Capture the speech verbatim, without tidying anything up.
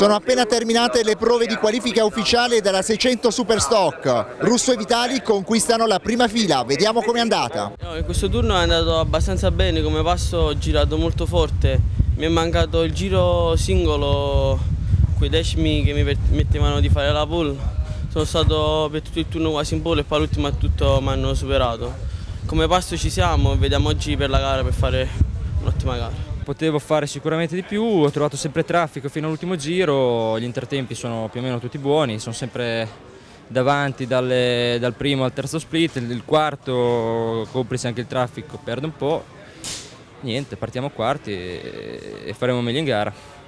Sono appena terminate le prove di qualifica ufficiale della seicento Superstock. Russo e Vitali conquistano la prima fila, vediamo com'è andata. No, in questo turno è andato abbastanza bene, come passo ho girato molto forte. Mi è mancato il giro singolo, quei decimi che mi permettevano di fare la pole. Sono stato per tutto il turno quasi in pole e poi all'ultimo a tutto mi hanno superato. Come passo ci siamo, vediamo oggi per la gara per fare un'ottima gara. Potevo fare sicuramente di più, ho trovato sempre traffico fino all'ultimo giro, gli intertempi sono più o meno tutti buoni, sono sempre davanti dalle, dal primo al terzo split, il quarto complice anche il traffico, perde un po', niente, partiamo quarti e, e faremo meglio in gara.